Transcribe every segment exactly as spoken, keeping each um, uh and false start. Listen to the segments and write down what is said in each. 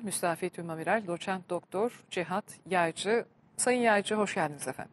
Müstafi Tümamiral, Doçent Doktor Cihat Yaycı. Sayın Yaycı, hoş geldiniz efendim.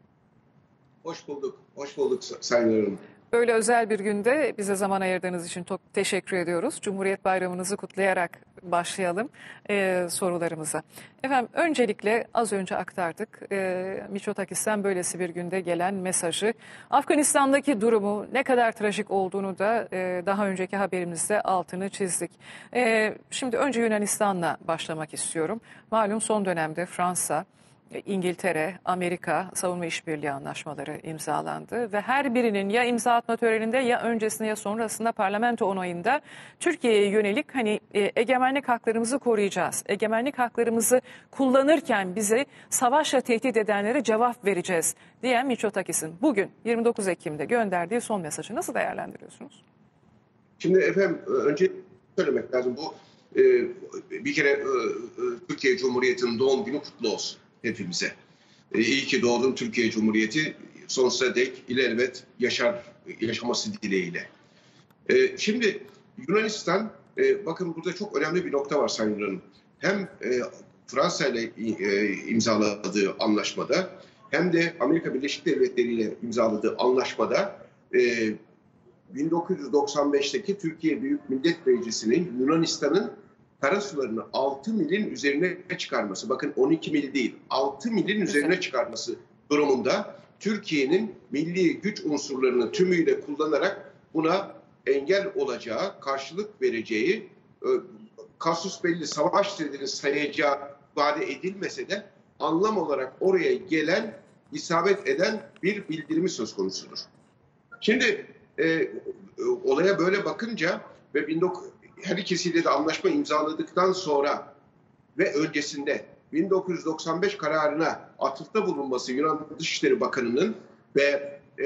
Hoş bulduk, hoş bulduk Sayın Hanım. Böyle özel bir günde bize zaman ayırdığınız için çok teşekkür ediyoruz. Cumhuriyet Bayramınızı kutlayarak başlayalım e, sorularımıza. Efendim, öncelikle az önce aktardık. E, Miçotakis'ten böylesi bir günde gelen mesajı. Afganistan'daki durumu ne kadar trajik olduğunu da e, daha önceki haberimizde altını çizdik. E, şimdi önce Yunanistan'la başlamak istiyorum. Malum son dönemde Fransa, İngiltere, Amerika savunma işbirliği anlaşmaları imzalandı ve her birinin ya imza atma töreninde ya öncesinde ya sonrasında parlamento onayında Türkiye'ye yönelik hani e, egemenlik haklarımızı koruyacağız. Egemenlik haklarımızı kullanırken bizi savaşla tehdit edenlere cevap vereceğiz diyen Miçotakis'in bugün yirmi dokuz Ekim'de gönderdiği son mesajı nasıl değerlendiriyorsunuz? Şimdi efendim önce söylemek lazım, bu e, bir kere e, Türkiye Cumhuriyeti'nin doğum günü kutlu olsun hepimize. E, iyi ki doğdun Türkiye Cumhuriyeti, sonsuza dek ilelebet yaşar, yaşaması dileğiyle. E, şimdi Yunanistan, e, bakın burada çok önemli bir nokta var Sayın Hanım. Hem e, Fransa ile e, imzaladığı anlaşmada hem de Amerika Birleşik Devletleri ile imzaladığı anlaşmada e, bin dokuz yüz doksan beş'teki Türkiye Büyük Millet Meclisi'nin Yunanistan'ın karasularını altı milin üzerine çıkarması, bakın on iki mil değil, altı milin üzerine çıkarması durumunda Türkiye'nin milli güç unsurlarını tümüyle kullanarak buna engel olacağı, karşılık vereceği, kasus belli savaş dediğini sayacağı ifade edilmese de anlam olarak oraya gelen, isabet eden bir bildirimi söz konusudur. Şimdi e, olaya böyle bakınca ve her ikisiyle de anlaşma imzaladıktan sonra ve öncesinde bin dokuz yüz doksan beş kararına atıfta bulunması Yunan Dışişleri Bakanı'nın ve e,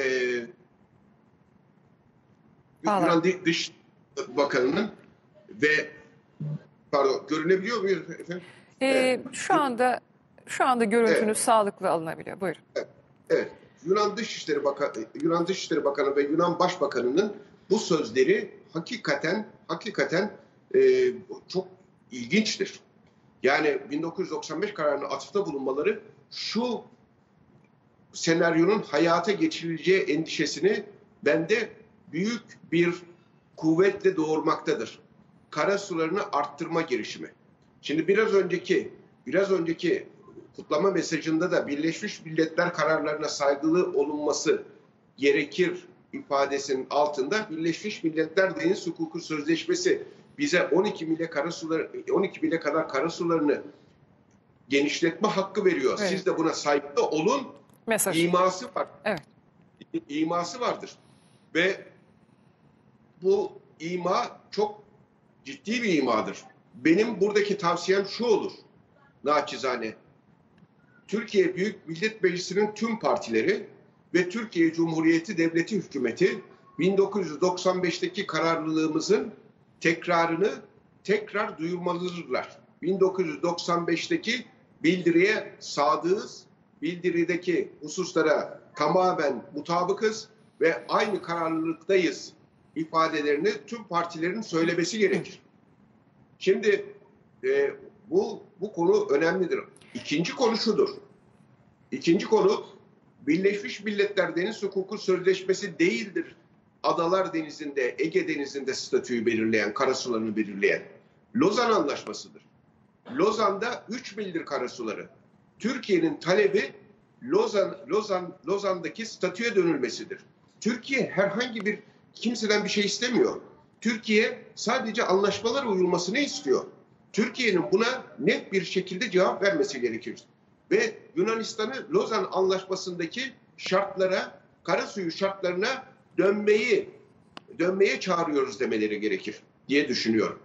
Yunan Dış Bakanı'nın ve pardon görünebiliyor muyuz efendim? Ee, evet. Şu anda şu anda görüntünüz evet. sağlıklı alınabiliyor. Buyurun. Evet. evet. Yunan Dışişleri Bakanı, Yunan Dışişleri Bakanı ve Yunan Başbakanı'nın bu sözleri hakikaten hakikaten e, çok ilginçtir. Yani bin dokuz yüz doksan beş kararına atıfta bulunmaları şu senaryonun hayata geçirileceği endişesini bende büyük bir kuvvetle doğurmaktadır. Karasularını arttırma girişimi. Şimdi biraz önceki biraz önceki kutlama mesajında da Birleşmiş Milletler kararlarına saygılı olunması gerekir ifadesinin altında Birleşmiş Milletler Deniz Hukuku Sözleşmesi bize on iki mile karasular on iki mile kadar karasularını genişletme hakkı veriyor. Evet. Siz de buna saygılı olun. Mesaj. İması var. Evet. İması vardır. Ve bu ima çok ciddi bir imadır. Benim buradaki tavsiyem şu olur. Naçizane. Türkiye Büyük Millet Meclisi'nin tüm partileri ve Türkiye Cumhuriyeti Devleti Hükümeti bin dokuz yüz doksan beş'teki kararlılığımızın tekrarını tekrar duyurmalıdırlar. bin dokuz yüz doksan beş'teki bildiriye sadığız, bildirideki hususlara tamamen mutabıkız ve aynı kararlılıktayız ifadelerini tüm partilerin söylemesi gerekir. Şimdi e, bu bu konu önemlidir. İkinci konu şudur. İkinci konu Birleşmiş Milletler Deniz Hukuku Sözleşmesi değildir. Adalar Denizi'nde, Ege Denizi'nde statüyü belirleyen, karasularını belirleyen Lozan Anlaşması'dır. Lozan'da üç mildir karasuları. Türkiye'nin talebi Lozan, Lozan, Lozan'daki statüye dönülmesidir. Türkiye herhangi bir kimseden bir şey istemiyor. Türkiye sadece anlaşmalara uyulmasını istiyor. Türkiye'nin buna net bir şekilde cevap vermesi gerekir. Ve Yunanistan'ı Lozan Anlaşması'ndaki şartlara, karasuyu şartlarına dönmeyi dönmeye çağırıyoruz demeleri gerekir diye düşünüyorum.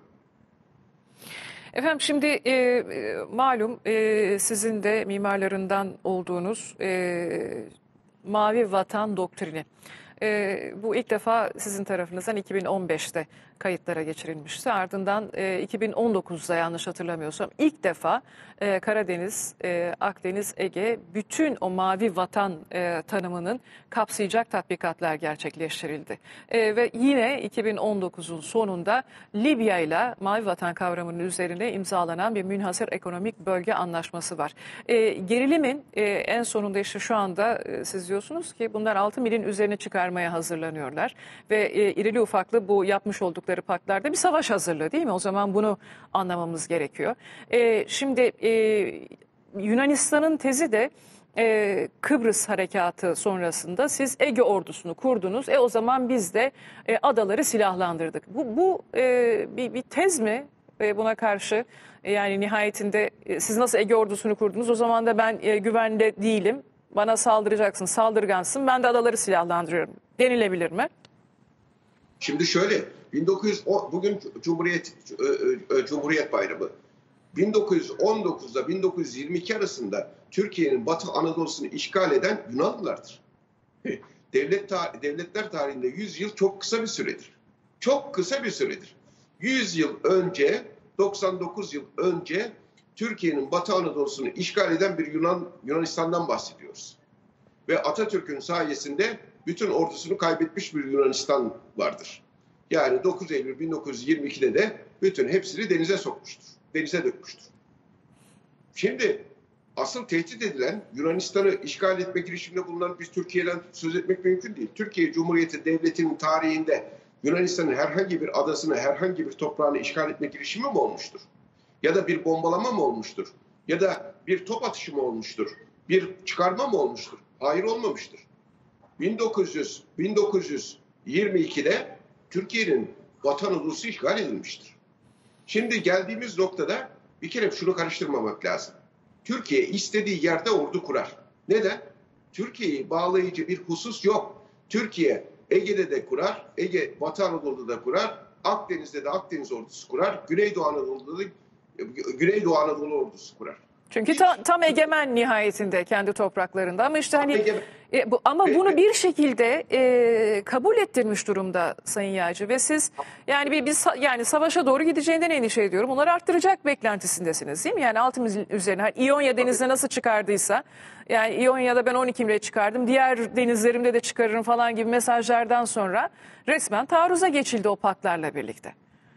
Efendim şimdi e, malum e, sizin de mimarlarından olduğunuz e, Mavi Vatan doktrini E, bu ilk defa sizin tarafınızdan iki bin on beşte kayıtlara geçirilmişti. Ardından e, iki bin on dokuzda yanlış hatırlamıyorsam ilk defa e, Karadeniz, e, Akdeniz, Ege bütün o mavi vatan e, tanımının kapsayacak tatbikatlar gerçekleştirildi. E, ve yine iki bin on dokuzun sonunda Libya ile mavi vatan kavramının üzerine imzalanan bir münhasır ekonomik bölge anlaşması var. E, gerilimin e, en sonunda işte şu anda e, siz diyorsunuz ki bunlar altı milin üzerine çıkarmaya hazırlanıyorlar. Ve e, irili ufaklı bu yapmış oldukları paktlarda bir savaş hazırlığı değil mi? O zaman bunu anlamamız gerekiyor. E, şimdi e, Yunanistan'ın tezi de e, Kıbrıs harekatı sonrasında siz Ege ordusunu kurdunuz. E o zaman biz de e, adaları silahlandırdık. Bu, bu e, bir, bir tez mi e, buna karşı? E, yani nihayetinde e, siz nasıl Ege ordusunu kurdunuz? O zaman da ben e, güvende değilim. Bana saldıracaksın, saldırgansın. Ben de adaları silahlandırıyorum. Denilebilir mi? Şimdi şöyle, bin dokuz yüz on, bugün Cumhuriyet Cumhuriyet Bayramı. bin dokuz yüz on dokuzda bin dokuz yüz yirmi iki arasında Türkiye'nin Batı Anadolu'sunu işgal eden Yunanlılardır. Devlet tar- devletler tarihinde yüz yıl çok kısa bir süredir. Çok kısa bir süredir. yüz yıl önce, doksan dokuz yıl önce Türkiye'nin Batı Anadolu'sunu işgal eden bir Yunan Yunanistan'dan bahsediyoruz. Ve Atatürk'ün sayesinde bütün ordusunu kaybetmiş bir Yunanistan vardır. Yani dokuz Eylül bin dokuz yüz yirmi ikide de bütün hepsini denize sokmuştur. Denize dökmüştür. Şimdi asıl tehdit edilen Yunanistan'ı işgal etme girişiminde bulunan biz Türkiye'den söz etmek mümkün değil. Türkiye Cumhuriyeti Devleti'nin tarihinde Yunanistan'ın herhangi bir adasını, herhangi bir toprağını işgal etme girişimi mi olmuştur? Ya da bir bombalama mı olmuştur? Ya da bir top atışı mı olmuştur? Bir çıkarma mı olmuştur? Hayır, olmamıştır. bin dokuz yüz, bin dokuz yüz yirmi ikide Türkiye'nin Batı Anadolu'su işgal edilmiştir. Şimdi geldiğimiz noktada bir kere şunu karıştırmamak lazım. Türkiye istediği yerde ordu kurar. Neden? Türkiye'yi bağlayıcı bir husus yok. Türkiye Ege'de de kurar, Ege Batı Anadolu'da da kurar, Akdeniz'de de Akdeniz ordusu kurar, Güneydoğu Anadolu'da da Güneydoğu Anadolu ordusu kurar. Çünkü ta, tam egemen nihayetinde kendi topraklarında ama işte hani e, bu, ama Ve- bunu ve- bir şekilde e, kabul ettirmiş durumda Sayın Yağcı ve siz yani bir, bir sa- yani savaşa doğru gideceğinden endişe ediyorum. Bunları arttıracak beklentisindesiniz değil mi? Yani altımız üzerine hani İonya denizine nasıl çıkardıysa yani İonya'da ben on iki mile çıkardım, diğer denizlerimde de çıkarırım falan gibi mesajlardan sonra resmen taarruza geçildi o paklarla birlikte.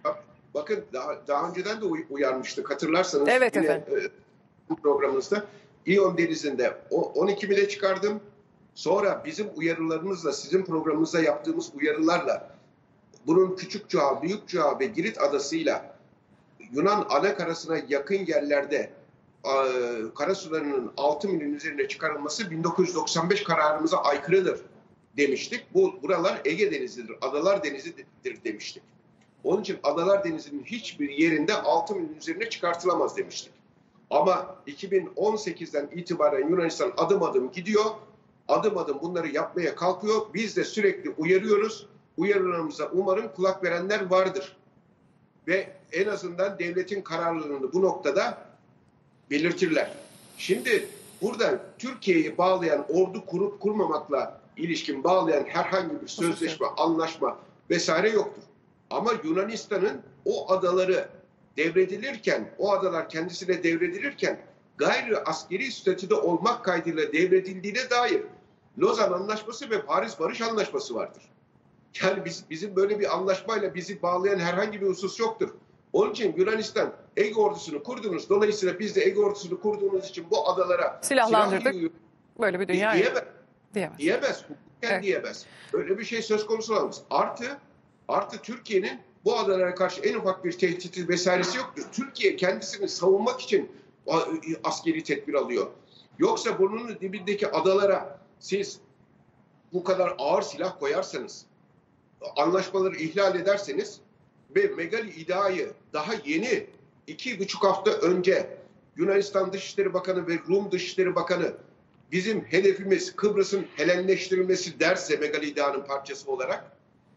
Bakın daha, daha önceden de uy- uyarmıştık, hatırlarsanız. Evet yine, efendim. e, bu programımızda İyon Denizi'nde on iki mile çıkardım. Sonra bizim uyarılarımızla, sizin programımızda yaptığımız uyarılarla bunun Küçükçuğa, Büyükçuğa ve Girit Adası'yla Yunan ana karasına yakın yerlerde e, karasularının altı milin üzerine çıkarılması bin dokuz yüz doksan beş kararımıza aykırıdır demiştik. Bu buralar Ege Denizi'dir, Adalar Denizi'dir demiştik. Onun için Adalar Denizi'nin hiçbir yerinde altı milin üzerine çıkartılamaz demiştik. Ama iki bin on sekizden itibaren Yunanistan adım adım gidiyor. Adım adım bunları yapmaya kalkıyor. Biz de sürekli uyarıyoruz. Uyarılarımıza umarım kulak verenler vardır. Ve en azından devletin kararlılığını bu noktada belirtirler. Şimdi burada Türkiye'yi bağlayan, ordu kurup kurmamakla ilişkin bağlayan herhangi bir sözleşme, anlaşma vesaire yoktur. Ama Yunanistan'ın o adaları devredilirken, o adalar kendisine devredilirken gayri askeri statüde olmak kaydıyla devredildiğine dair Lozan Anlaşması ve Paris Barış Anlaşması vardır. Yani biz, bizim böyle bir anlaşmayla bizi bağlayan herhangi bir husus yoktur. Onun için Yunanistan Ege ordusunu kurdunuz. Dolayısıyla biz de Ege ordusunu kurduğunuz için bu adalara Silahlandırdık. silah Böyle bir dünya diyemez. diyemez. Diyemez. Hukuken Evet. diyemez. Öyle bir şey söz konusu olamaz. Artı, artı Türkiye'nin bu adalara karşı en ufak bir tehdidi vesairesi yoktur. Türkiye kendisini savunmak için askeri tedbir alıyor. Yoksa burnunun dibindeki adalara siz bu kadar ağır silah koyarsanız, anlaşmaları ihlal ederseniz ve Megali İda'yı daha yeni iki buçuk hafta önce Yunanistan Dışişleri Bakanı ve Rum Dışişleri Bakanı bizim hedefimiz Kıbrıs'ın Helenleştirilmesi derse Megali İda'nın parçası olarak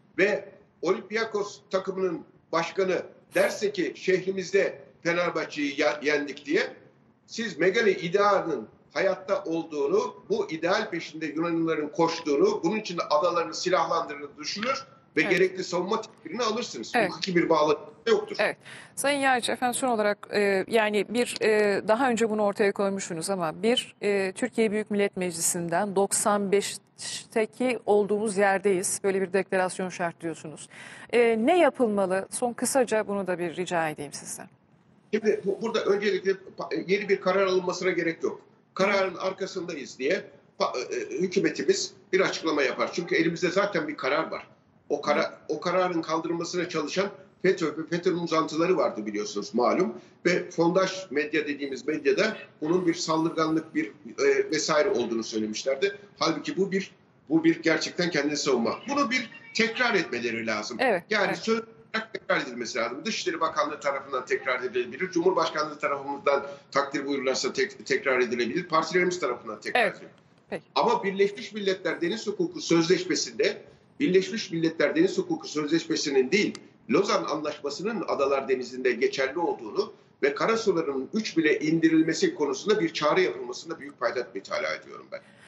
ve Olympiakos takımının başkanı derse ki şehrimizde Fenerbahçe'yi yendik diye, siz Megali İda'nın hayatta olduğunu, bu ideal peşinde Yunanlıların koştuğunu, bunun için de adalarını silahlandırdığını düşünür ve Evet. gerekli savunma tedbirini alırsınız. Evet. Hukuki bir bağlantı yoktur. Evet. Sayın Yağcı, efendim son olarak e, yani bir e, daha önce bunu ortaya koymuşsunuz ama bir e, Türkiye Büyük Millet Meclisi'nden doksan beşteki olduğumuz yerdeyiz. Böyle bir deklarasyon şart diyorsunuz. E, ne yapılmalı? Son kısaca bunu da bir rica edeyim sizden. Şimdi bu, burada öncelikle yeni bir karar alınmasına gerek yok. Kararın arkasındayız diye pa- e, hükümetimiz bir açıklama yapar. Çünkü elimizde zaten bir karar var. O, kara, o kararın kaldırılmasına çalışan FETÖ ve FETÖ'nün uzantıları vardı biliyorsunuz malum. Ve fondaş medya dediğimiz medyada bunun bir saldırganlık bir e, vesaire olduğunu söylemişlerdi. Halbuki bu bir bu bir gerçekten kendini savunma. Bunu bir tekrar etmeleri lazım. Evet, Yani evet. söz tekrar edilmesi lazım. Dışişleri Bakanlığı tarafından tekrar edilebilir. Cumhurbaşkanlığı tarafımızdan takdir buyururlarsa tek, tekrar edilebilir. Partilerimiz tarafından tekrar Evet. edilebilir. Peki. Ama Birleşmiş Milletler Deniz Hukuku Sözleşmesi'nde Birleşmiş Milletler Deniz Hukuku Sözleşmesi'nin değil, Lozan Anlaşması'nın Adalar Denizi'nde geçerli olduğunu ve karasularının üç bile indirilmesi konusunda bir çağrı yapılmasında büyük paydat mütalaa ediyorum ben.